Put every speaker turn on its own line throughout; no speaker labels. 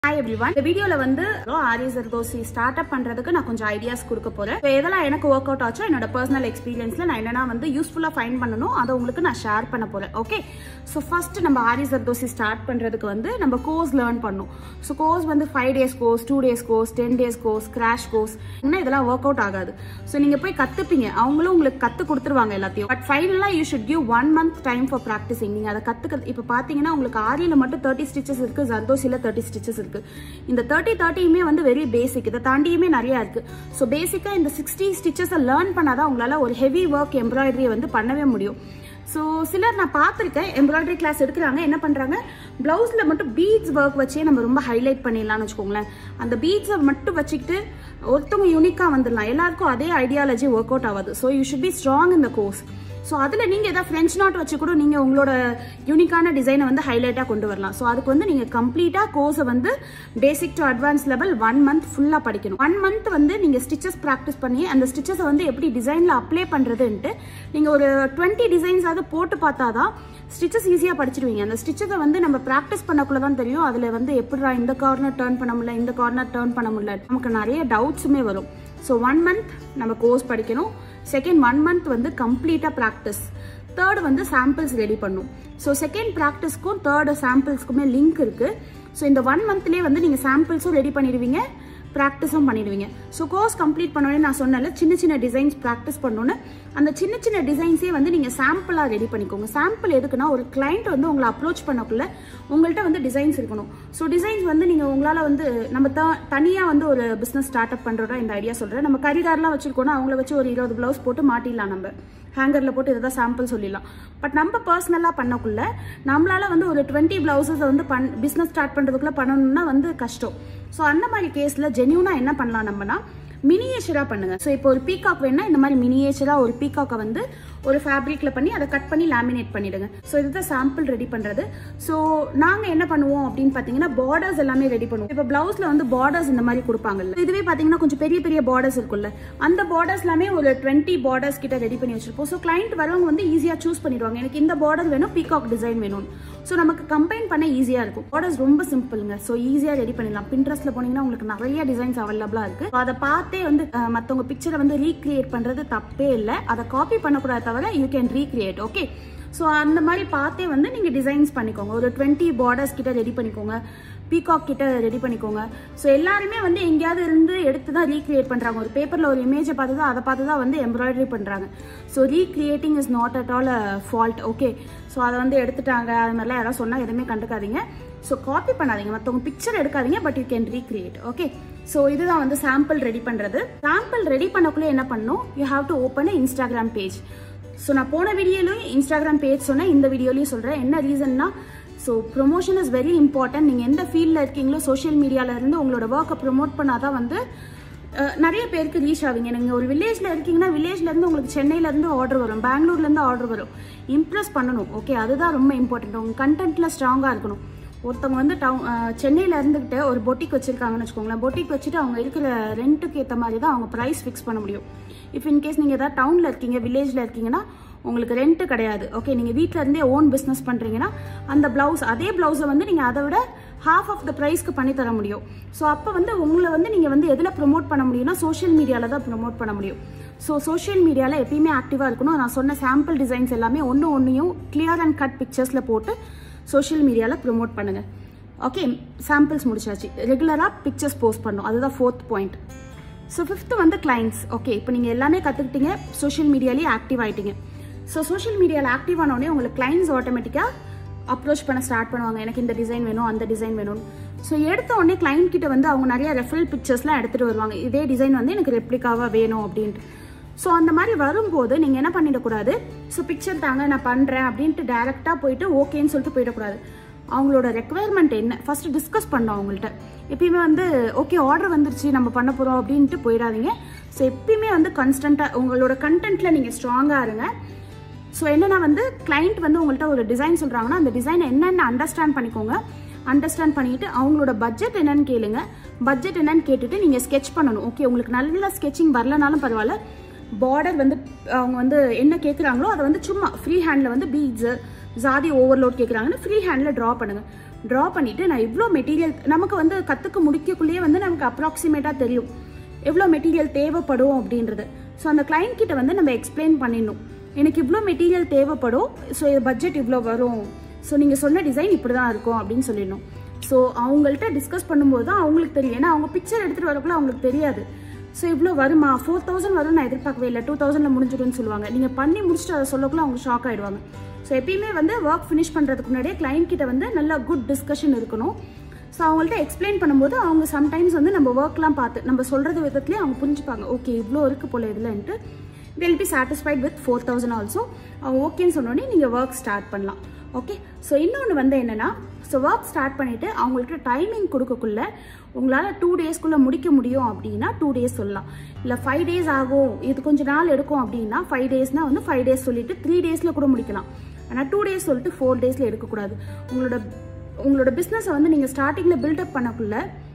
Hi everyone. இந்த வீடியோல வந்து ஆரி ஜர்தோசி ஸ்டார்ட் அப் பண்றதுக்கு நான் கொஞ்சம் ஐடியாஸ் கொடுக்க போறேன். எதெல்லாம் எனக்கு வொர்க் அவுட் ஆச்சோ என்னோட பர்சனல் எக்ஸ்பீரியன்ஸ்ல நான் என்னன்னா வந்து யூஸ்ஃபுல்லா ஃபைண்ட் பண்ணனும் அதை உங்களுக்கு நான் ஷேர் பண்ண போறேன். ஓகே. சோ ஃபர்ஸ்ட் நம்ம ஆரி ஜர்தோசி ஸ்டார்ட் பண்றதுக்கு வந்து நம்ம கோர்ஸ் லேர்ன் பண்ணனும். சோ கோர்ஸ் வந்து 5 days course, 2 days course, 10 days course, crash course. இதெல்லாம் வொர்க் அவுட் ஆகாது. சோ நீங்க போய் கத்துப்பீங்க. அவங்களும் உங்களுக்கு கத்து கொடுத்துருவாங்க எல்லாத்தையும். பட் ஃபைனலா you should give 1 month time for practicing. நீங்க அதை கத்துக்க இப்ப பாத்தீங்கன்னா உங்களுக்கு ஆரியில மட்டும் 30 stitches இருக்கு, ஜர்தோசில 30 stitches இருக்கு. இந்த 30 வந்து வெரி பேசிக். இதை தாண்டியுமே நிறைய இருக்கு. ஸோ பேசிக்கா இந்த 60 ஸ்டிச்சஸை லேர்ன் பண்ணாதான் உங்களால ஒரு ஹெவி ஒர்க் எம்ப்ராய்டரி வந்து பண்ணவே முடியும். ஸோ சிலர் நான் பார்த்துருக்கேன் எம்ப்ராய்டரி கிளாஸ் எடுக்கிறாங்க, என்ன பண்றாங்க பிளவுஸ்ல மட்டும் பீட்ஸ் ஒர்க் வச்சே நம்ம ரொம்ப ஹைலைட் பண்ணிடலாம்னு வச்சுக்கோங்களேன். அந்த பீட்ஸை மட்டும் வச்சுக்கிட்டு ஒருத்தவங்க யூனிக்கா வந்துடலாம். எல்லாருக்கும் அதே ஐடியாலஜி ஒர்க் அவுட் ஆகாது. So you should be strong in the course. So அதில் நீங்கள் எதாவது ஃப்ரெஞ்ச் நாட் வச்சு கூட நீங்கள் உங்களோட யூனிக்கான டிசைனை வந்து ஹைலைட்டாக கொண்டு வரலாம். ஸோ அதுக்கு வந்து நீங்கள் கம்ப்ளீட்டாக கோர்ஸை வந்து basic to advance level 1 month ஃபுல்லாக படிக்கணும். 1 month வந்து நீங்கள் ஸ்டிச்சஸ் ப்ராக்டிஸ் பண்ணி அந்த ஸ்டிச்சஸை வந்து எப்படி டிசைனில் அப்ளை பண்ணுறதுன்ட்டு நீங்கள் ஒரு 20 டிசைன்ஸாவது போட்டு பார்த்தா தான் ஸ்டிச்சஸ் ஈஸியாக படிச்சிடுவீங்க. அந்த ஸ்டிச்சஸை வந்து நம்ம ப்ராக்டிஸ் பண்ணக்குள்ள தான் தெரியும் அதில் வந்து எப்படிடா இந்த கார்னர் டர்ன் பண்ண முடியல, இந்த கார்னர் டர்ன் பண்ண முடியல, நமக்கு நிறைய டவுட்ஸுமே வரும். ஸோ 1 month நம்ம கோர்ஸ் படிக்கணும். செகண்ட் 1 month வந்து கம்ப்ளீட்டாக ப்ராக்டிஸ். தேர்ட் வந்து சாம்பிள்ஸ் ரெடி பண்ணும். ஸோ செகண்ட் ப்ராக்டிஸ்க்கும் தேர்ட் சாம்பிள்ஸ்க்குமே லிங்க் இருக்கு. ஸோ இந்த 1 monthலேயே வந்து நீங்கள் சாம்பிள்ஸும் ரெடி பண்ணிடுவீங்க, ப்ராக்டிஸும் பண்ணிடுவீங்க. ஸோ கோர்ஸ் கம்ப்ளீட் பண்ணோடனே நான் சொன்னல சின்ன சின்ன டிசைன்ஸ் ப்ராக்டிஸ் பண்ணோன்னு அந்த சின்ன சின்ன டிசைன்ஸே வந்து நீங்கள் சாம்பிளாக ரெடி பண்ணிக்கோங்க. சாம்பிள் எதுக்குன்னா ஒரு கிளைண்ட் வந்து உங்களை அப்ரோச் பண்ணக்குள்ள உங்கள்கிட்ட வந்து டிசைன்ஸ் இருக்கணும். ஸோ டிசைன்ஸ் வந்து நீங்கள் உங்களால் வந்து நம்ம தனியாக வந்து ஒரு பிஸ்னஸ் ஸ்டார்ட் அப் பண்ணுறோட இந்த ஐடியா சொல்கிறேன். நம்ம கரிகாரெலாம் வச்சுருக்கோன்னா அவங்கள வச்சு ஒரு 20 ப்ளவுஸ் போட்டு மாட்டிடலாம், நம்ம ஹேங்கரில் போட்டு இதை தான் சாம்பிள் சொல்லிடலாம். பட் நம்ம பர்சனலாக பண்ணக்குள்ள நம்மளால வந்து ஒரு 20 பிளவுசஸ் வந்து பிஸ்னஸ் ஸ்டார்ட் பண்ணுறதுக்குள்ள பண்ணணும்னா வந்து கஷ்டம். ஸோ அந்த மாதிரி கேஸில் ஜென்யூனா என்ன பண்ணலாம் நம்மனா மினியேச்சரா பண்ணுங்க. ஸோ இப்போ ஒரு பீகாக் வேணா இந்த மாதிரி மினியேச்சரா ஒரு பீகாக்கை வந்து ஒரு ஃபேப்ரிக்ல பண்ணி அதை கட் பண்ணி லேமினேட் பண்ணிடுங்க. ஸோ இதுதான் சாம்பிள் ரெடி பண்றது. ஸோ நாங்க என்ன பண்ணுவோம் அப்படின்னு பாத்தீங்கன்னா பார்டர்ஸ் எல்லாமே ரெடி பண்ணுவோம். இப்போ பிளவுஸ்ல வந்து பார்டர்ஸ் இந்த மாதிரி கொடுப்பாங்கல்ல, இதுவே பாத்தீங்கன்னா கொஞ்சம் பெரிய பெரிய பார்டர்ஸ் இருக்குல்ல, அந்த பார்டர்ஸ் எல்லாமே ஒரு 20 பார்டர்ஸ் கிட்ட ரெடி பண்ணி வச்சிருப்போம். ஸோ கிளைண்ட் வரவங்க வந்து ஈஸியா சூஸ் பண்ணிடுவாங்க, எனக்கு இந்த பார்டர் வேணும், பீகாக் டிசைன் வேணும். ஸோ நமக்கு கம்பைன் பண்ண ஈஸியா இருக்கும். பார்டர்ஸ் ரொம்ப சிம்பிள்ங்க. ஸோ ஈஸியா ரெடி பண்ணிடலாம். பின்ட்ரெஸ்ட்ல போனீங்கன்னா உங்களுக்கு நிறைய டிசைன்ஸ் அவைலபிளா இருக்கு. அதை பார்த்தே வந்து மற்றவங்க பிக்சரை வந்து ரீக்ரியேட் பண்றது தப்பே இல்லை. அதை காப்பி பண்ணக்கூடாது தவிர you can recreate. Okay. So அந்த மாதிரி பார்த்தே வந்து நீங்கள் டிசைன்ஸ் பண்ணிக்கோங்க. ஒரு 20 பார்டர்ஸ் கிட்ட ரெடி பண்ணிக்கோங்க, பீகாக் கிட்ட ரெடி பண்ணிக்கோங்க. ஸோ எல்லாருமே வந்து எங்கேயாவது இருந்து எடுத்து தான் ரீக்ரியேட் பண்ணுறாங்க. ஒரு பேப்பரில் ஒரு இமேஜை பார்த்து தான் அதை பார்த்து தான் வந்து எம்ப்ராய்டரி பண்ணுறாங்க. So recreating is not at all a fault. Okay. So அதை வந்து எடுத்துட்டாங்க அது மாதிரிலாம் யாராவது சொன்னால் எதுவுமே கண்டுக்காதீங்க. ஸோ காப்பி பண்ணாதீங்க, மற்றவங்க பிக்சர் எடுக்காதீங்க, but you can recreate. Okay. So இதுதான் வந்து சாம்பிள் ரெடி பண்ணுறது. சாம்பிள் ரெடி பண்ணக்குள்ளே என்ன பண்ணணும், you have to open a Instagram page. So நான் போன வீடியோலையும் இன்ஸ்டாகிராம் பேஜ் சொன்னேன், இந்த வீடியோலையும் சொல்கிறேன். என்ன ரீசன்னா, so promotion is very important. நீங்கள் எந்த ஃபீல்டில் இருக்கீங்களோ சோஷியல் மீடியாவிலேருந்து உங்களோட ஒர்க்கை ப்ரொமோட் பண்ணாதான் வந்து நிறைய பேருக்கு ரீச் ஆவீங்க. நீங்கள் ஒரு வில்லேஜில் இருக்கீங்கன்னா வில்லேஜ்லேருந்து உங்களுக்கு சென்னையிலேருந்து ஆர்டர் வரும், பெங்களூர்லேருந்து ஆர்டர் வரும். இம்ப்ரெஸ் பண்ணணும். ஓகே. அதுதான் ரொம்ப இம்பார்ட்டன்ட். உங்கள் கண்டென்ட்டில் ஸ்ட்ராங்காக இருக்கணும். ஒருத்தவங்க வந்து சென்னையில் இருந்துக்கிட்டு ஒரு பொட்டிக் வச்சுருக்காங்கன்னு வச்சுக்கோங்களேன். பொட்டிக் வச்சுட்டு அவங்க இருக்கிற ரெண்ட்டுக்கு ஏற்ற மாதிரி தான் அவங்க ப்ரைஸ் ஃபிக்ஸ் பண்ண முடியும். இஃப் இன்கேஸ் நீங்கள் ஏதாவது டவுனில் இருக்கீங்க, வில்லேஜில் இருக்கீங்கன்னா உங்களுக்கு ரெண்ட்டு கிடையாது. ஓகே. நீங்கள் வீட்டில் இருந்தே ஓன் பிஸ்னஸ் பண்ணுறீங்கன்னா அந்த ப்ளவுஸ் அதே ப்ளவுஸை வந்து நீங்கள் அதை விட half ஆஃப் த ப்ரைஸ்க்கு பண்ணி தர முடியும். ஸோ அப்போ வந்து உங்களை வந்து நீங்கள் வந்து எதில் ப்ரொமோட் பண்ண முடியும்னா சோஷியல் மீடியாவில் தான் ப்ரொமோட் பண்ண முடியும். ஸோ சோஷியல் மீடியாவில் எப்பயுமே ஆக்டிவாக இருக்கணும். நான் சொன்ன சாம்பிள் டிசைன்ஸ் எல்லாமே ஒன்றையும் கிளியர் அண்ட் கட் பிக்சர்ஸில் போட்டு சோஷியல் மீடியாவில் ப்ரொமோட் பண்ணுங்கள். ஓகே. சாம்பிள்ஸ் முடிச்சாச்சு. ரெகுலராக பிக்சர்ஸ் போஸ்ட் பண்ணணும். அதுதான் 4th பாயிண்ட். ஸோ 5th வந்து கிளைண்ட்ஸ். ஓகே. இப்போ நீங்கள் எல்லாமே கற்றுக்கிட்டீங்க, சோஷியல் மீடியாலேயே ஆக்டிவ் ஆகிட்டீங்க. ஸோ சோஷியல் மீடியாவில் ஆக்டிவ் ஆனோடனே உங்களுக்கு கிளைண்ட்ஸ் ஆட்டோமேட்டிக்காக அப்ரோச் பண்ண ஸ்டார்ட் பண்ணுவாங்க, எனக்கு இந்த டிசைன் வேணும், அந்த டிசைன் வேணும். ஸோ எடுத்த உடனே கிளைண்ட் கிட்ட வந்து அவங்க நிறைய ரெஃபரல் பிக்சர்ஸ்லாம் எடுத்துகிட்டு வருவாங்க, இதே டிசைன் வந்து எனக்கு ரெப்ளிகாவாக வேணும் அப்படின்ட்டு. ஸோ அந்த மாதிரி வரும்போது நீங்கள் என்ன பண்ணிடக்கூடாது, ஸோ பிக்சர் தாங்க நான் பண்ணுறேன் அப்படின்ட்டு டேரெக்டாக போயிட்டு ஓகேன்னு சொல்லிட்டு போயிடக்கூடாது. அவங்களோட ரெக்குவயர்மெண்ட் என்ன ஃபர்ஸ்ட் டிஸ்கஸ் பண்ணோம் அவங்கள்ட்ட. எப்பயுமே வந்து ஓகே ஆர்டர் வந்துருச்சு நம்ம பண்ண போகிறோம் அப்படின்ட்டு போயிடாதீங்க. ஸோ எப்பயுமே வந்து கான்ஸ்டண்ட்டாக உங்களோட கண்டென்ட்டில் நீங்கள் ஸ்ட்ராங்காக இருங்க. ஸோ என்னன்னா வந்து கிளைண்ட் வந்து உங்கள்கிட்ட ஒரு டிசைன் சொல்கிறாங்கன்னா அந்த டிசைன் என்னென்னு அண்டர்ஸ்டாண்ட் பண்ணிக்கோங்க. அண்டர்ஸ்டாண்ட் பண்ணிட்டு அவங்களோட பட்ஜெட் என்னன்னு கேளுங்க. பட்ஜெட் என்னன்னு கேட்டுட்டு நீங்கள் ஸ்கெட்ச் பண்ணணும். ஓகே. உங்களுக்கு நல்ல ஸ்கெட்சிங் வரலனாலும் பரவாயில்ல, பார்டர் வந்து அவங்க வந்து என்ன கேட்குறாங்களோ அதை வந்து சும்மா ஃப்ரீ ஹேண்டில் வந்து பீட்ஸு ஜாதி ஓவர்லோட் கேட்குறாங்கன்னு ஃப்ரீ ஹேண்டில் ட்ரா பண்ணுங்கள். ட்ரா பண்ணிவிட்டு நான் இவ்வளோ மெட்டீரியல் நமக்கு வந்து கற்றுக்க முடிக்கக்குள்ளேயே வந்து நமக்கு அப்ராக்சிமேட்டாக தெரியும் எவ்வளோ மெட்டீரியல் தேவைப்படும் அப்படின்றது. ஸோ அந்த கிளைண்ட் கிட்ட வந்து நம்ம எக்ஸ்பிளைன் பண்ணிடணும், எனக்கு இவ்வளோ மெட்டீரியல் தேவைப்படும், ஸோ இது பட்ஜெட் இவ்வளோ வரும், ஸோ நீங்கள் சொன்ன டிசைன் இப்படி தான் இருக்கும் அப்படின்னு சொல்லிடணும். ஸோ அவங்கள்ட்ட டிஸ்கஸ் பண்ணும்போது தான் அவங்களுக்கு தெரியும், ஏன்னா அவங்க பிக்சர் எடுத்துகிட்டு வரக்குள்ள அவங்களுக்கு தெரியாது. ஸோ இவ்வளோ வருமா, 4000 வரும் நான் எதிர்பார்க்கவே இல்லை, 2000 முடிஞ்சிடும்னு சொல்லுவாங்க. நீங்கள் பண்ணி முடிச்சுட்டு அதை சொல்லக்குள்ள அவங்க ஷாக் ஆகிடுவாங்க. ஸோ எப்பயுமே வந்து ஒர்க் ஃபினிஷ் பண்ணுறதுக்கு முன்னாடியே கிளைண்ட் கிட்ட வந்து நல்லா குட் டிஸ்கஷன் இருக்கணும். ஸோ அவங்கள்ட்ட எக்ஸ்பிளைன் பண்ணும்போது அவங்க சம்டைம்ஸ் வந்து நம்ம ஒர்க்லாம் பார்த்து நம்ம சொல்கிறது விதத்துலேயே அவங்க புரிஞ்சுப்பாங்க, ஓகே இவ்வளோ இருக்குது போல இதுலன்ட்டு. they'll be satisfied with 4000 also. அவங்க ஓகேன்னு சொன்னோடனே நீங்கள் ஒர்க் ஸ்டார்ட் பண்ணலாம். ஓகே, ஸோ இன்னொன்று வந்து என்னென்னா, ஸோ ஒர்க் ஸ்டார்ட் பண்ணிவிட்டு அவங்கள்ட்ட டைமிங் கொடுக்கக்குள்ள உங்களால் 2 டேஸ்க்குள்ளே முடிக்க முடியும் அப்படின்னா 2 டேஸ் சொல்லலாம். இல்லை 5 டேஸ் ஆகும், இது கொஞ்சம் நாள் எடுக்கும் அப்படின்னா 5 டேஸ்னால் வந்து 5 டேஸ் சொல்லிவிட்டு 3 டேஸில் கூட முடிக்கலாம். ஆனால் 2 டேஸ் சொல்லிட்டு 4 டேஸில் எடுக்கக்கூடாது. உங்களோட பிஸ்னஸை வந்து நீங்கள் ஸ்டார்டிங்கில் பில்டப் பண்ணக்குள்ள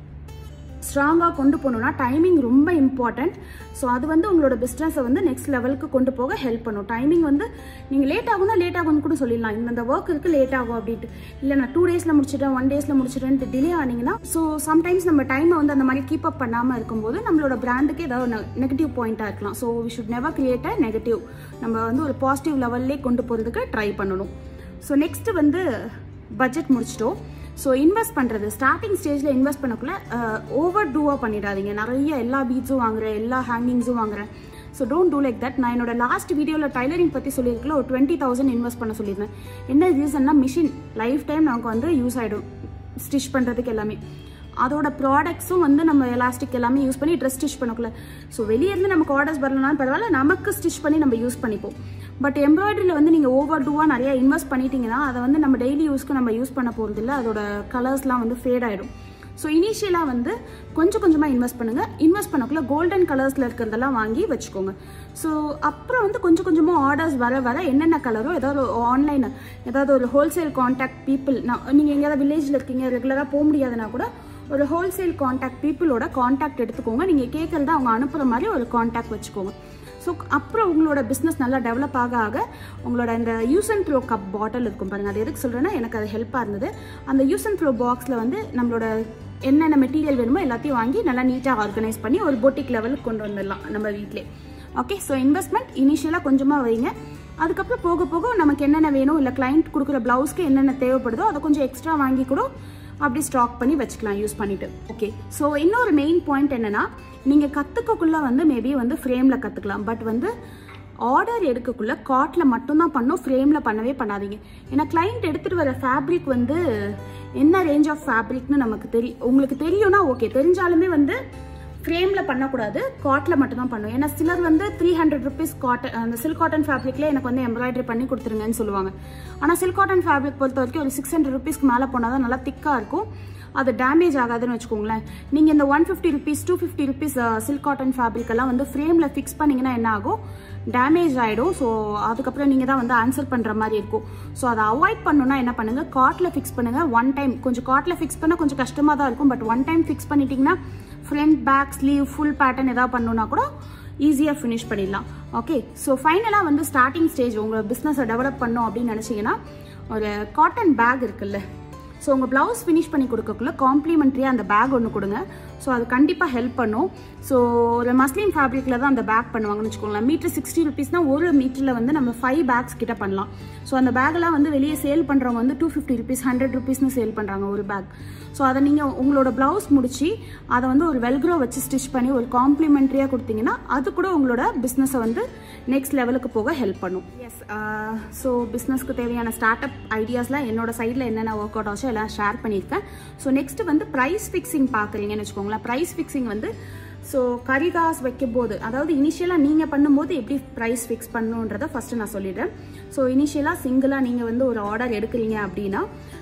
ஸ்ட்ராங்காக கொண்டு போகணுன்னா டைமிங் ரொம்ப இம்பார்ட்டண்ட். ஸோ அது வந்து உங்களோட பிஸ்னஸை வந்து நெக்ஸ்ட் லெவலுக்கு கொண்டு போக ஹெல்ப் பண்ணும். டைமிங் வந்து நீங்கள் லேட் ஆகும்னா லேட் ஆகும்னு கூட சொல்லிடலாம், இந்த ஒர்க் இருக்குது லேட் ஆகும் அப்படின்ட்டு. இல்லை நான் 2 டேஸில் முடிச்சிட்டேன் 1 டேஸில் முடிச்சிட்டேன்ட்டு டிலே ஆனீங்கன்னா, ஸோ சம்டைம்ஸ் நம்ம டைமை வந்து அந்த மாதிரி கீப் அப் பண்ணாமல் இருக்கும்போது நம்மளோட பிராண்டுக்கு ஏதாவது நெகட்டிவ் பாயிண்ட்டாக இருக்கலாம். So we should never create a negative. நம்ம வந்து ஒரு பாசிட்டிவ் லெவல்லே கொண்டு போகிறதுக்கு ட்ரை பண்ணணும். ஸோ நெக்ஸ்ட்டு வந்து பட்ஜெட் முடிச்சிட்டோம். ஸோ இன்வெஸ்ட் பண்ணுறது ஸ்டார்டிங் ஸ்டேஜில் இன்வெஸ்ட் பண்ணக்குள்ள ஓவர் டூவாக பண்ணிடாதீங்க. நிறைய எல்லா பீட்ஸும் வாங்குறேன், எல்லா ஹேங்கிங்ஸும் வாங்குறேன். So don't do like that. நான் என்னோட லாஸ்ட் வீடியோவில் டைலரிங் பற்றி சொல்லியிருக்கல ஒரு 20,000 இன்வெஸ்ட் பண்ண சொல்லியிருந்தேன். என்ன ரீசன்னா, மிஷின் லைஃப் டைம் நமக்கு வந்து யூஸ் ஆகிடும் ஸ்டிச் பண்ணுறதுக்கு எல்லாமே. அதோட ப்ராடக்ட்ஸும் வந்து நம்ம எலாஸ்டிக் எல்லாமே யூஸ் பண்ணி ட்ரெஸ் ஸ்டிச் பண்ணக்குள்ள. ஸோ வெளியேருந்து நமக்கு ஆர்டர்ஸ் வரலனாலும் பரவாயில்ல, நமக்கு ஸ்டிச் பண்ணி நம்ம யூஸ் பண்ணிப்போம். பட் எம்ப்ராய்டரியில் வந்து நீங்கள் ஓவர் டூவாக நிறையா இன்வெஸ்ட் பண்ணிட்டீங்கன்னா அதை வந்து நம்ம டெய்லி யூஸ்க்கு நம்ம யூஸ் பண்ண போகிறது இல்லை, அதோட கலர்ஸ்லாம் வந்து ஃபேட் ஆகிடும். ஸோ இனிஷியலாக வந்து கொஞ்சம் கொஞ்சமாக இன்வெஸ்ட் பண்ணுங்கள். இன்வெஸ்ட் பண்ணக்குள்ள கோல்டன் கலர்ஸில் இருக்கிறதெல்லாம் வாங்கி வச்சுக்கோங்க. ஸோ அப்புறம் வந்து கொஞ்சம் கொஞ்சமாக ஆர்டர்ஸ் வர என்னென்ன கலரோ ஏதாவது ஆன்லைன் ஏதாவது ஒரு ஹோல்சேல் கான்டாக்ட் பீப்புள், நீங்கள் எங்கேயாவது வில்லேஜில் இருக்கீங்க ரெகுலராக போக முடியாதுன்னா கூட ஒரு ஹோல்சேல் கான்டாக்ட் பீப்புளோட கான்டாக்ட் எடுத்துக்கோங்க. நீங்கள் கேட்குறத அவங்க அனுப்புகிற மாதிரி ஒரு கான்டாக்ட் வச்சுக்கோங்க. ஸோ அப்புறம் உங்களோட பிஸ்னஸ் நல்லா டெவலப் ஆக உங்களோட இந்த use and throw cup bottle இருக்கும் பாருங்கள். அது எதுக்கு சொல்கிறேன்னா, எனக்கு அது ஹெல்ப்பாக இருந்தது. அந்த யூஸ் அண்ட் த்ரோ பாக்ஸில் வந்து நம்மளோட என்னென்ன மெட்டீரியல் வேணுமோ எல்லாத்தையும் வாங்கி நல்லா நீட்டாக ஆர்கனைஸ் பண்ணி ஒரு பொட்டிக் லெவலுக்கு கொண்டு வந்துடலாம் நம்ம வீட்டிலே. ஓகே, ஸோ இன்வெஸ்ட்மெண்ட் இனிஷியலாக கொஞ்சமாக வைங்க. அதுக்கப்புறம் போக போக நமக்கு என்னென்ன வேணும், இல்லை கிளைண்ட் கொடுக்குற ப்ளவுஸ்க்கு என்னென்ன தேவைப்படுதோ அதை கொஞ்சம் எக்ஸ்ட்ரா வாங்கி கூட அப்படி ஸ்டாக் பண்ணி வச்சுக்கலாம் யூஸ் பண்ணிட்டு. ஓகே, ஸோ இன்னொரு மெயின் பாயிண்ட் என்னன்னா, நீங்கள் கற்றுக்கக்குள்ள வந்து மேபி வந்து ஃப்ரேமில் கற்றுக்கலாம். பட் வந்து ஆர்டர் எடுக்கக்குள்ள காட்டில் மட்டும்தான் பண்ணும், ஃப்ரேமில் பண்ணவே பண்ணாதீங்க. ஏன்னா கிளைண்ட் எடுத்துகிட்டு வர ஃபேப்ரிக் வந்து என்ன ரேஞ்ச் ஆஃப் ஃபேப்ரிக்னு நமக்கு உங்களுக்கு தெரியும்னா ஓகே, தெரிஞ்சாலுமே வந்து ஃப்ரேமில் பண்ணக்கூடாது, காட்டில் மட்டும்தான் பண்ணும். ஏன்னா சிலர் வந்து 300 rupees காட்டன், அந்த சில்க் காட்டன் ஃபேப்ரிக்லேயே எனக்கு வந்து எம்ப்ராய்டரி பண்ணி கொடுத்துருங்கன்னு சொல்லுவாங்க. ஆனால் சில்க் காட்டன் ஃபேப்ரிக் பொறுத்த வரைக்கும் ஒரு 600 rupeesக்கு மேலே போனால் தான் நல்லா திக்காக இருக்கும், அது டேமேஜ் ஆகாதுன்னு வச்சுக்கோங்களேன். நீங்கள் இந்த 150 rupees 250 rupees silk cotton fabric எல்லாம் வந்து ஃப்ரேமில் ஃபிக்ஸ் பண்ணிங்கன்னா என்ன ஆகும், டேமேஜ் ஆகிடும். ஸோ அதுக்கப்புறம் நீங்கள் தான் வந்து ஆன்சர் பண்ணுற மாதிரி இருக்கும். ஸோ அதை அவாய்ட் பண்ணணுன்னா என்ன பண்ணுங்கள், காட்டில் ஃபிக்ஸ் பண்ணுங்கள். ஒன் டைம் கொஞ்சம் காட்டில் ஃபிக்ஸ் பண்ணால் கொஞ்சம் கஷ்டமாக தான் இருக்கும். பட் ஒன் டைம் ஃபிக்ஸ் பண்ணிட்டீங்கன்னா front back sleeve full pattern ஏதாவது பண்ணணுன்னா கூட ஈஸியாக ஃபினிஷ் பண்ணிடலாம். ஓகே, ஸோ ஃபைனலாக வந்து ஸ்டார்டிங் ஸ்டேஜ் உங்கள் பிஸ்னஸை டெவலப் பண்ணோம் அப்படின்னு நினச்சிங்கன்னா ஒரு காட்டன் பேக் இருக்குல்ல, ஸோ உங்கள் ப்ளவுஸ் ஃபினிஷ் பண்ணி கொடுக்கக்குள்ள காம்ப்ளிமெண்ட்ரியாக அந்த பேக் ஒன்று கொடுங்க. ஸோ அது கண்டிப்பாக ஹெல்ப் பண்ணும். ஸோ ஒரு மஸ்லின் ஃபேப்ரிக்கில் தான் அந்த பேக் பண்ணுவாங்கன்னு வச்சுக்கோங்களேன். மீட்டர் 60 rupeesனால் ஒரு மீட்டரில் வந்து நம்ம 5 பேக்ஸ் கிட்ட பண்ணலாம். ஸோ அந்த பேக்கெல்லாம் வந்து வெளியே சேல் பண்ணுறவங்க வந்து 250 rupees 100 rupeesனு சேல் பண்ணுறாங்க ஒரு பேக். ஸோ அதை நீங்கள் உங்களோட ப்ளவுஸ் முடிச்சு அதை வந்து ஒரு வெல்க்ரோ வச்சு ஸ்டிச் பண்ணி ஒரு காம்ப்ளிமெண்ட்ரியாக கொடுத்தீங்கன்னா அது கூட உங்களோட பிஸ்னஸை வந்து நெக்ஸ்ட் லெவலுக்கு போக ஹெல்ப் பண்ணும். எஸ், ஸோ பிஸ்னஸ்க்கு தேவையான ஸ்டார்ட் அப் ஐடியாஸ்லாம் என்னோட சைடில் என்னென்ன ஒர்க் அவுட் ஆச்சோ எல்லாம் ஷேர் பண்ணியிருக்கேன். ஸோ நெக்ஸ்ட் வந்து ப்ரைஸ் ஃபிக்ஸிங் பார்க்குறீங்கன்னு வச்சுக்கோங்களேன். ப்ரைஸ் ஃபிக்ஸிங் வந்து ஸோ கரிகாஸ் வைக்கும் போது, அதாவது இனிஷியலாக நீங்கள் பண்ணும்போது எப்படி ப்ரைஸ் ஃபிக்ஸ் பண்ணணுன்றதை ஃபஸ்ட்டு நான் சொல்லிடுறேன். ஸோ இனிஷியலாக சிங்கிளாக நீங்கள் வந்து ஒரு ஆர்டர் எடுக்கிறீங்க அப்படின்னா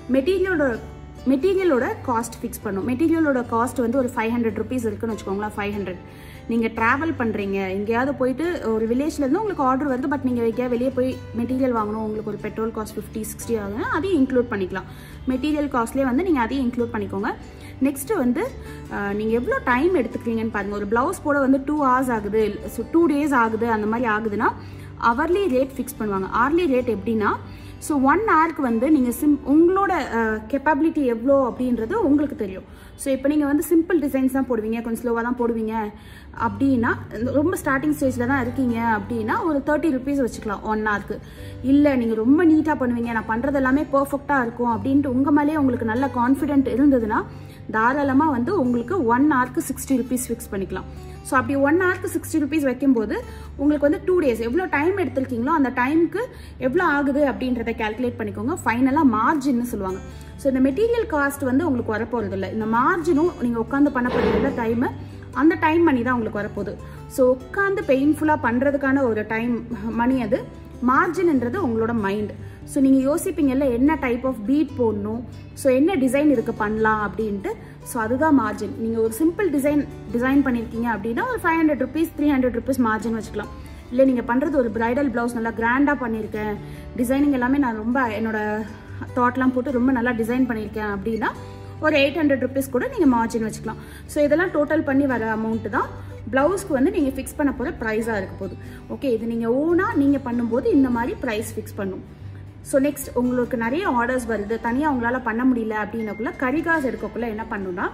மெட்டீரியலோட காஸ்ட் ஃபிக்ஸ் பண்ணும். மெட்டீரியலோட காஸ்ட் வந்து ஒரு 500 rupees இருக்குன்னு வச்சுக்கோங்களேன். 500 நீங்கள் ட்ராவல் பண்ணுறீங்க, எங்கேயாவது போயிட்டு ஒரு வில்லேஜ்லேருந்து உங்களுக்கு ஆர்டர் வருது, பட் நீங்கள் எங்கேயா வெளியே போய் மெட்டீரியல் வாங்கணும், உங்களுக்கு ஒரு பெட்ரோல் காஸ்ட் 50-60 ஆகுதுன்னா அதையும் இன்க்ளூட் பண்ணிக்கலாம். மெட்டீரியல் காஸ்ட்லேயே வந்து நீங்கள் அதையும் இன்க்ளூட் பண்ணிக்கோங்க. நெக்ஸ்ட்டு வந்து நீங்கள் எவ்வளோ டைம் எடுத்துக்கிறீங்கன்னு பாருங்கள். ஒரு ப்ளவுஸ் போட வந்து 2 hours ஆகுது, ஸோ 2 days ஆகுது, அந்த மாதிரி ஆகுதுன்னா அவர்லி ரேட் ஃபிக்ஸ் பண்ணுவாங்க. ஆர்லி ரேட் எப்படின்னா ஸோ 1 hourக்கு வந்து நீங்கள் உங்களோட கெப்பாபிலிட்டி எவ்வளோ அப்படின்றது உங்களுக்கு தெரியும். ஸோ இப்போ நீங்கள் வந்து சிம்பிள் டிசைன்ஸ் தான் போடுவீங்க, கொஞ்சம் ஸ்லோவாக தான் போடுவீங்க அப்படின்னா, ரொம்ப ஸ்டார்டிங் ஸ்டேஜில் தான் இருக்கீங்க அப்படின்னா ஒரு 30 rupees வச்சுக்கலாம் 1 hourக்கு. இல்லை நீங்கள் ரொம்ப நீட்டாக பண்ணுவீங்க, நான் பண்ணுறது எல்லாமே பர்ஃபெக்டாக இருக்கும் அப்படின்ட்டு உங்கள் மேலேயே உங்களுக்கு நல்ல கான்ஃபிடென்ட் இருந்ததுன்னா தாராளமாக வந்து உங்களுக்கு 1 hourக்கு 60 rupees ஃபிக்ஸ் பண்ணிக்கலாம். ஸோ அப்படி 1 hourக்கு 60 rupees வைக்கும்போது உங்களுக்கு வந்து 2 days எவ்வளோ டைம் எடுத்துருக்கீங்களோ அந்த டைமுக்கு எவ்வளோ ஆகுது அப்படின்றத கால்குலேட் பண்ணிக்கோங்க. ஃபைனலாக மார்ஜின்னு சொல்லுவாங்க. ஸோ இந்த மெட்டீரியல் காஸ்ட் வந்து உங்களுக்கு வரப்போகிறது இல்லை, இந்த மார்ஜினும் நீங்கள் உட்காந்து பண்ண போகிறீங்கள டைமு, அந்த டைம் மணி தான் உங்களுக்கு வரப்போகுது. ஸோ உட்காந்து பெயின்ஃபுல்லாக பண்ணுறதுக்கான ஒரு டைம் மணி அது. மார்ஜின்ன்றது உங்களோட மைண்ட். ஸோ நீங்கள் யோசிப்பீங்கல்ல என்ன டைப் ஆஃப் பீட் போடணும், ஸோ என்ன டிசைன் இதுக்கு பண்ணலாம் அப்படின்ட்டு. ஸோ அதுதான் மார்ஜின். நீங்கள் ஒரு சிம்பிள் டிசைன் பண்ணியிருக்கீங்க அப்படின்னா ஒரு 500 rupees 300 rupees மார்ஜின் வச்சுக்கலாம். இல்லை நீங்கள் பண்ணுறது ஒரு பிரைடல் ப்ளவுஸ் நல்லா கிராண்டாக பண்ணியிருக்கேன், டிசைனிங் எல்லாமே நான் ரொம்ப என்னோட தாட்லாம் போட்டு ரொம்ப நல்லா டிசைன் பண்ணியிருக்கேன் அப்படின்னா ஒரு 800 rupees கூட நீங்கள் மார்ஜின் வச்சுக்கலாம். ஸோ இதெல்லாம் டோட்டல் பண்ணி வர அமௌண்ட்டு தான் ப்ளவுஸ்க்கு வந்து நீங்கள் ஃபிக்ஸ் பண்ண போகிற ப்ரைஸாக இருக்க போகுது. ஓகே, இது நீங்கள் ஓனாக நீங்கள் பண்ணும்போது இந்த மாதிரி ப்ரைஸ் ஃபிக்ஸ் பண்ணும். ஸோ நெக்ஸ்ட் உங்களுக்கு நிறைய ஆர்டர்ஸ் வருது, தனியாக உங்களால் பண்ண முடியல அப்படின்னக்குள்ள கரிகாஸ் எடுக்கக்குள்ள என்ன பண்ணுன்னா,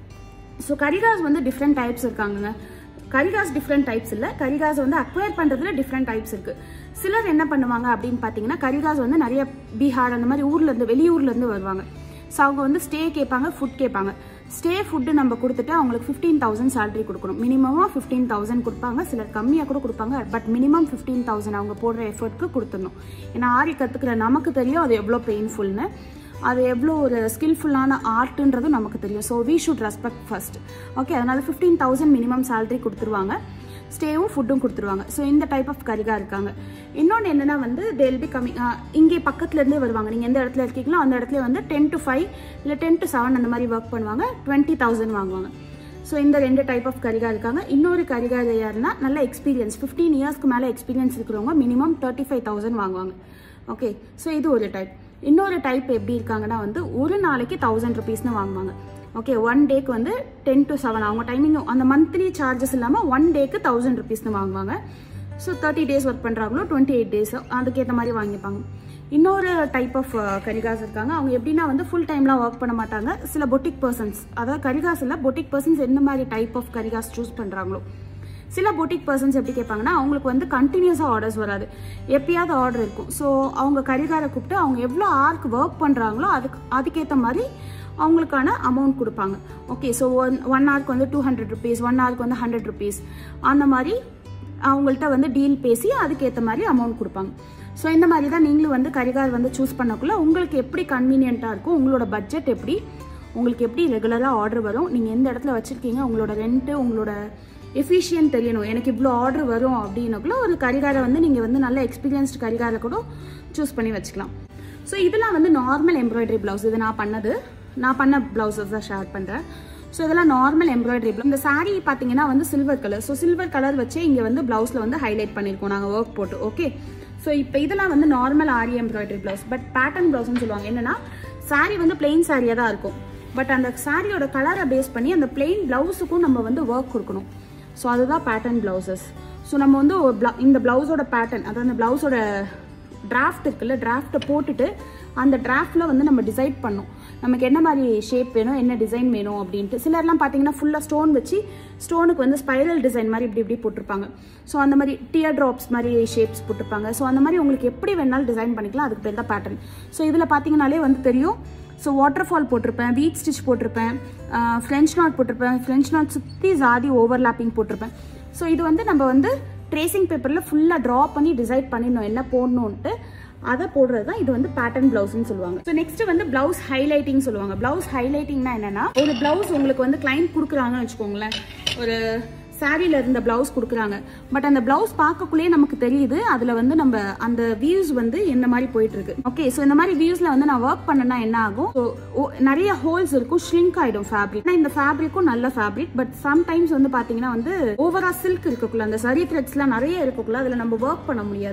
ஸோ கரிகாஸ் வந்து டிஃப்ரெண்ட் டைப்ஸ் இருக்காங்க. கரிகாஸ் டிஃப்ரெண்ட் டைப்ஸ் இல்லை, கரிகாஸ் வந்து அக்வயர் பண்ணுறதுல டிஃப்ரெண்ட் டைப்ஸ் இருக்குது. சிலர் என்ன பண்ணுவாங்க அப்படின்னு பார்த்தீங்கன்னா, கரிகாஸ் வந்து நிறைய பீகார் அந்த மாதிரி ஊர்லேருந்து வெளியூர்லேருந்து வருவாங்க. ஸோ அவங்க வந்து ஸ்டே கேட்பாங்க, ஃபுட் கேட்பாங்க. ஸ்டே ஃபுட்டு நம்ம கொடுத்துட்டு அவங்களுக்கு 15,000 சேலரி கொடுக்கணும். மினிமமாக 15,000 கொடுப்பாங்க, சிலர் கம்மியாக கூட கொடுப்பாங்க. பட் மினிமம் 15,000 அவங்க போடுற எஃபர்ட்க்கு கொடுத்துடணும். ஏன்னா ஆரி கற்றுக்கிற நமக்கு தெரியும் அது எவ்வளோ பெயின்ஃபுல்னு, அது எவ்வளோ ஒரு ஸ்கில்ஃபுல்லான ஆர்ட்டுன்றது நமக்கு தெரியும். So we should respect first. Okay, அதனால் 15,000 மினிமம் சேலரி கொடுத்துருவாங்க, ஸ்டேவும் ஃபுட்டும் கொடுத்துருவாங்க. ஸோ இந்த டைப் ஆஃப் கரிகா இருக்காங்க. இன்னொன்று என்னென்னா வந்து தேல் பி கம்மிங், இங்கே பக்கத்துலேருந்தே வருவாங்க. நீங்கள் எந்த இடத்துல இருக்கீங்களோ அந்த இடத்துல வந்து 10 to 5 இல்லை 10 to 7 அந்த மாதிரி ஒர்க் பண்ணுவாங்க, 20,000 வாங்குவாங்க. ஸோ இந்த 2 டைப் ஆஃப் கரிகா இருக்காங்க. இன்னொரு கரிகா யாருன்னா நல்ல எக்ஸ்பீரியன்ஸ், 15 இயர்ஸ்க்கு மேலே எக்ஸ்பீரியன்ஸ் இருக்கிறவங்க மினிமம் 35,000 வாங்குவாங்க. ஓகே, ஸோ இது ஒரு டைப். இன்னொரு டைப் எப்படி இருக்காங்கன்னா வந்து ஒரு நாளைக்கு 1000 rupeesனு வாங்குவாங்க. ஓகே, 1 டேக்கு வந்து 10 to 7 அவங்க டைமிங், அந்த மந்த்லி சார்ஜஸ் இல்லாமல் 1 டேக்கு 1000 rupeesனு வாங்குவாங்க. ஸோ 30 days ஒர்க் பண்ணுறாங்களோ 28 days அதுக்கேற்ற மாதிரி வாங்கிப்பாங்க. இன்னொரு டைப் ஆஃப் கரிகாஸ் இருக்காங்க. அவங்க எப்படின்னா வந்து ஃபுல் டைம்லாம் ஒர்க் பண்ண மாட்டாங்க. சில பொட்டிக் பர்சன்ஸ், அதாவது கரிகாஸ் இல்லை, பொட்டிக் பர்சன்ஸ் எந்த மாதிரி டைப் ஆஃப் கரிகாஸ் சூஸ் பண்ணுறாங்களோ. சில பொட்டிக் பர்சன்ஸ் எப்படி கேட்பாங்கன்னா, அவங்களுக்கு வந்து கண்டினியூஸாக ஆர்டர்ஸ் வராது, எப்பயாவது ஆர்டர் இருக்கும். ஸோ அவங்க கரிகாரை கூப்பிட்டு அவங்க எவ்வளோ ஆர்க்கு ஒர்க் பண்ணுறாங்களோ அதுக்கேற்ற மாதிரி அவங்களுக்கான அமௌண்ட் கொடுப்பாங்க. ஓகே, ஸோ 1 hourக்கு வந்து 200 rupees, 1 hourக்கு வந்து 100 rupees அந்த மாதிரி அவங்கள்ட்ட வந்து டீல் பேசி அதுக்கேற்ற மாதிரி அமௌண்ட் கொடுப்பாங்க. ஸோ இந்த மாதிரி தான் நீங்களும் வந்து கரிகார் வந்து சூஸ் பண்ணக்குள்ள உங்களுக்கு எப்படி கன்வீனியண்ட்டாக இருக்கும், உங்களோட பட்ஜெட் எப்படி, உங்களுக்கு எப்படி ரெகுலராக ஆர்டர் வரும், நீங்கள் எந்த இடத்துல வச்சுருக்கீங்க, உங்களோட ரெண்ட்டு, உங்களோட எஃபிஷியன்ட் தெரியணும். எனக்கு இவ்வளோ ஆர்டர் வரும் அப்படின்னக்குள்ள ஒரு கரிகாரை வந்து நீங்கள் வந்து நல்ல எக்ஸ்பீரியன்ஸ்டு கரிகாரை கூட சூஸ் பண்ணி வச்சுக்கலாம். ஸோ இதெல்லாம் வந்து நார்மல் எம்ப்ராய்டரி ப்ளவுஸ். இது நான் பண்ண ப்ளவுஸஸ் தான் ஷேர் பண்ணுறேன். ஸோ இதெல்லாம் நார்மல் எம்ப்ராய்டரி ப்ளவுஸ். இந்த சாரீ பார்த்தீங்கன்னா வந்து silver colour. So silver colour வச்சு இங்கே வந்து ப்ளவுஸில் வந்து ஹைலைட் பண்ணியிருக்கோம் நாங்கள் ஒர்க் போட்டு. ஓகே, ஸோ இப்போ இதெல்லாம் வந்து normal aari embroidery blouse. But pattern ப்ளவுஸ்ன்னு சொல்லுவாங்க. என்னன்னா சாரீ வந்து பிளெயின் சாரியாக தான் இருக்கும், பட் அந்த சாரியோட கலரை பேஸ் பண்ணி அந்த பிளெயின் ப்ளவுஸுக்கும் நம்ம வந்து ஒர்க் கொடுக்கணும். ஸோ அதுதான் பேட்டர்ன் ப்ளவுசஸ். ஸோ நம்ம வந்து இந்த ப்ளவுஸோட பேட்டர்ன், அதாவது அந்த ப்ளவுஸோட டிராஃப்ட் இருக்குல்ல, டிராஃப்ட்டை போட்டுட்டு அந்த டிராஃப்டில் வந்து நம்ம டிசைட் பண்ணோம் நமக்கு என்ன மாதிரி ஷேப் வேணும், என்ன டிசைன் வேணும் அப்படின்ட்டு. சிலர்லாம் பார்த்தீங்கன்னா ஃபுல்லாக ஸ்டோன் வச்சு ஸ்டோனுக்கு வந்து ஸ்பைரல் டிசைன் மாதிரி இப்படி போட்டிருப்பாங்க. ஸோ அந்த மாதிரி டியர் ட்ராப்ஸ் மாதிரி ஷேப்ஸ் போட்டிருப்பாங்க. ஸோ அந்த மாதிரி உங்களுக்கு எப்படி வேணாலும் டிசைன் பண்ணிக்கலாம், அதுக்கு பேர் தான் பேட்டர்ன். ஸோ இதில் பார்த்தீங்கன்னாலே வந்து தெரியும். ஸோ வாட்டர் ஃபால் போட்டிருப்பேன், வீட் ஸ்டிச் போட்டிருப்பேன், ஃப்ரெஞ்ச் நாட் போட்டிருப்பேன், ஃப்ரெஞ்ச் நாட் சுற்றி ஜாதி ஓவர்லாப்பிங் போட்டிருப்பேன். ஸோ இது வந்து நம்ம வந்து ட்ரேசிங் பேப்பரில் ஃபுல்லாக ட்ரா பண்ணி டிசைட் பண்ணிடணும் என்ன போடணுன்ட்டு, அதை போடுறது தான் இது வந்து பேட்டர்ன் பிளவுஸ்ன்னு சொல்லுவாங்க. ஸோ நெக்ஸ்ட் வந்து பிளவுஸ் ஹைலைட்டிங் சொல்லுவாங்க. பிளவுஸ் ஹைலைட்டிங்னா என்னன்னா, ஒரு பிளவுஸ் உங்களுக்கு வந்து கிளைண்ட் கொடுக்குறாங்கன்னு வச்சுக்கோங்களேன், ஒரு சாரியில இருந்த பிளவுஸ் கொடுக்குறாங்க. பட் அந்த பிளவுஸ் பார்க்கக்குள்ளேயே நமக்கு தெரியுது அதில் வந்து நம்ம அந்த வியூஸ் வந்து என்ன மாதிரி போயிட்டு இருக்கு. ஓகே, ஸோ இந்த மாதிரி வியூஸ்ல வந்து நான் ஒர்க் பண்ணனா என்ன ஆகும், ஸோ நிறைய ஹோல்ஸ் இருக்கும், ஷ்ரிங்க் ஆயிடும் ஃபேப்ரிக். ஆனால் இந்த ஃபேப்ரிக்கும் நல்ல ஃபேப்ரிக், பட் சம்டைம்ஸ் வந்து பார்த்தீங்கன்னா வந்து ஓவரா சில்க் இருக்கக்குள்ள, அந்த சரி த்ரெட்ஸ்லாம் நிறைய இருக்கக்குள்ள அதில் நம்ம ஒர்க் பண்ண முடியாது.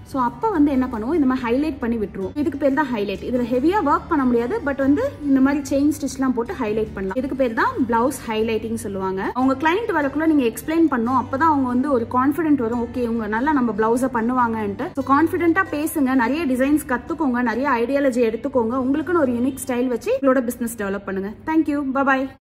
ஸோ அப்போ வந்து என்ன பண்ணுவோம், இந்த மாதிரி ஹைலைட் பண்ணி விட்டுருவோம். இதுக்கு பேர் தான் ஹைலைட். இதில் ஹெவியாக ஒர்க் பண்ண முடியாது, பட் வந்து இந்த மாதிரி செயின் ஸ்டிச்லாம் போட்டு ஹைலைட் பண்ணலாம். இதுக்கு பேர் தான் பிளவுஸ் ஹைலைட்டிங் சொல்லுவாங்க. அவங்க கிளைண்ட் வரக்குள்ள நீங்கள் எக்ஸ்பிளைன் பண்ணணும், அப்பதான் அவங்க வந்து ஒரு கான்ஃபிடென்ட் வரும், ஓகே இவங்க நல்லா நம்ம பிளவுஸை பண்ணுவாங்கன்ட்டு. ஸோ கான்ஃபிடென்ட்டாக பேசுங்க, நிறைய டிசைன்ஸ் கற்றுக்கோங்க, நிறைய ஐடியாலஜி எடுத்துக்கோங்க, உங்களுக்குன்னு ஒரு யூனிக் ஸ்டைல் வச்சு உங்களோட பிஸ்னஸ் டெவலப் பண்ணுங்க. தேங்க்யூ, பாய்.